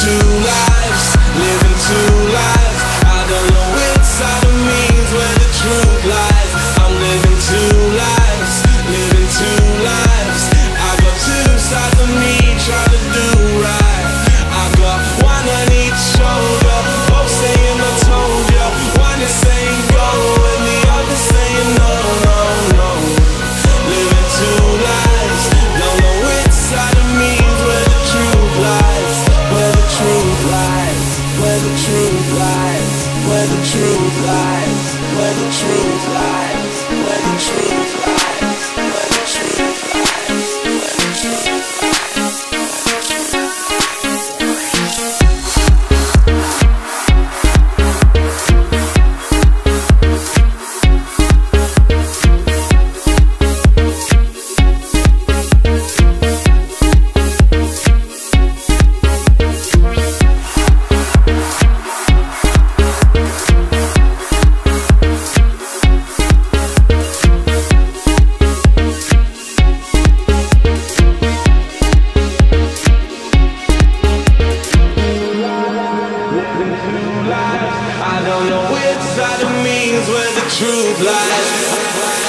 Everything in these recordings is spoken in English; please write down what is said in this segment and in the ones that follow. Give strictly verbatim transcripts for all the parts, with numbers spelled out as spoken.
Two lives, living two lives. I don't know which side of me is where the truth lies. I'm living two lives, living two lives. I got two sides of me trying to do right. I got one on each shoulder, both saying I told ya. One is saying go and the other saying no, no, no. Living two lives, don't know which side of me is where the truth lies. Where the truth lies, where the truth lies, where the truth lies, where the truth lies, where the truth lies, where the truth lies, where the truth lies. I don't know which side of me is where the truth lies.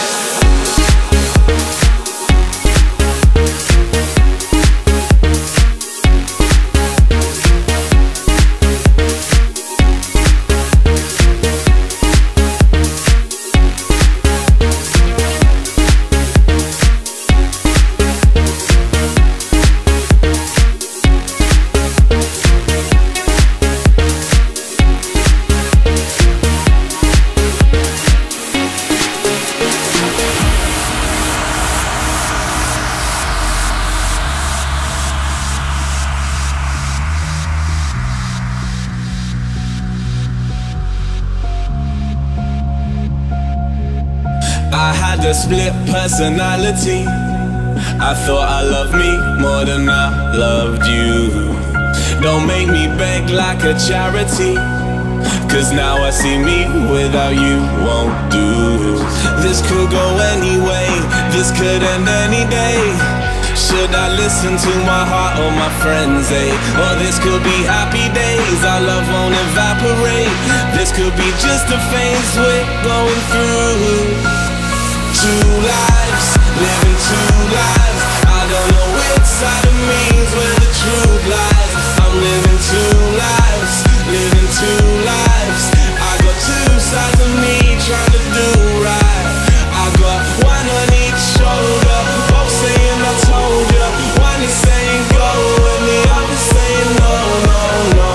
I had a split personality. I thought I loved me more than I loved you. Don't make me beg like a charity, cause now I see me without you won't do. This could go anyway, this could end any day. Should I listen to my heart or my friends, eh? Or this could be happy days, our love won't evaporate. This could be just a phase we're going through. Two lives, living two lives. I don't know which side of me is where the truth lies. I'm living two lives, living two lives. I got two sides of me trying to do right. I got one on each shoulder, both saying I told ya. One is saying go and the other saying no, no, no.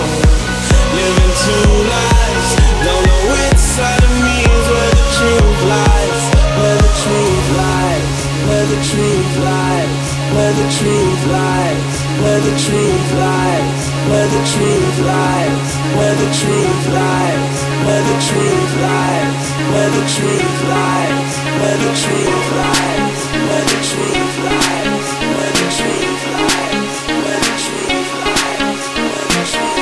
Living two lives, don't know which side of me is where the truth lies. Where the truth lies, where the truth lies, where the truth lies, where the truth lies, where the truth lies, where the truth lies, where the truth lies, where the truth lies, where the truth lies, where the truth lies, where the truth lies, where the truth lies, where the truth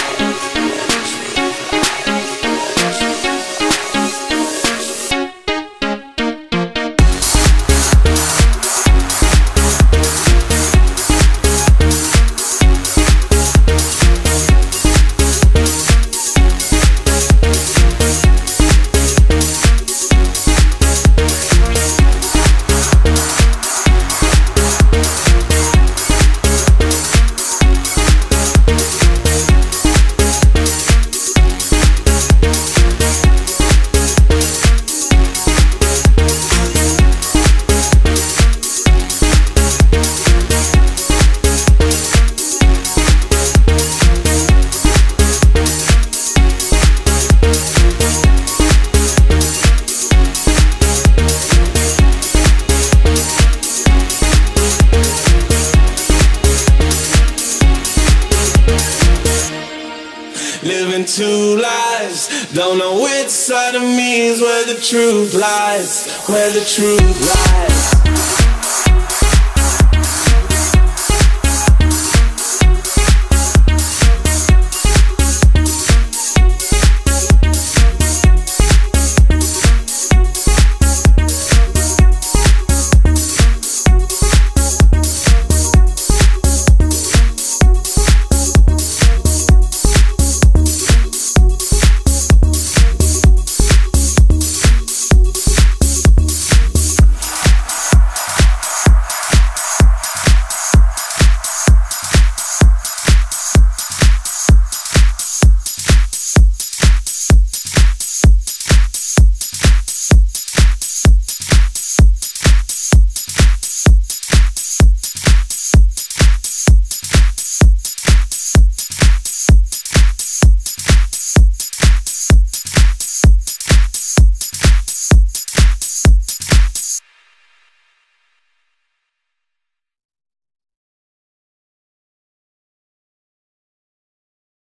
living two lives. Don't know which side of me is where the truth lies, where the truth lies.